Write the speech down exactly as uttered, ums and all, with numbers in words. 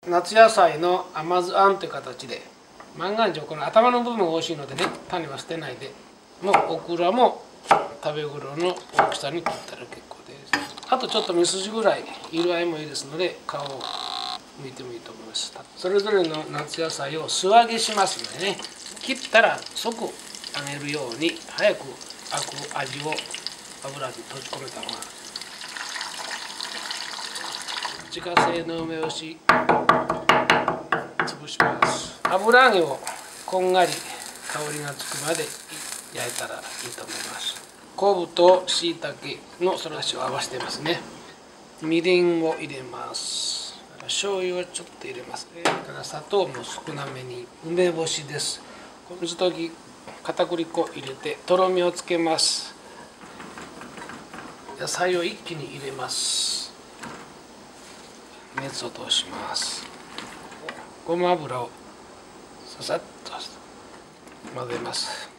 夏野菜の甘酢あんという形で、万願寺はこの頭の部分が美味しいのでね、種は捨てないで、もうオクラも食べ頃の大きさに切ったら結構です。あとちょっと目筋ぐらい色合いもいいですので、皮を剥いてもいいと思います。それぞれの夏野菜を素揚げしますのでね、切ったら即揚げるように早くアク味を油に閉じ込めた方が。自家製の梅干し潰します。油揚げをこんがり香りがつくまで焼いたらいいと思います。昆布と椎茸のそらしを合わせてますね。みりんを入れます。醤油をちょっと入れますね。から砂糖も少なめに。梅干しです。水溶き片栗粉入れてとろみをつけます。野菜を一気に入れます。熱を通します。ごま油をささっと混ぜます。